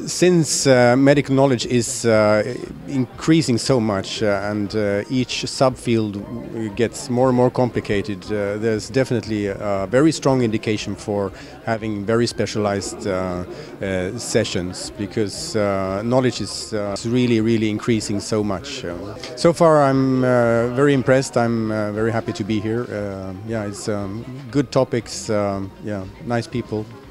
Since medical knowledge is increasing so much and each subfield gets more and more complicated, there's definitely a very strong indication for having very specialized sessions, because knowledge is really increasing so much. So far I'm very impressed, I'm very happy to be here. Yeah, it's good topics, yeah, nice people.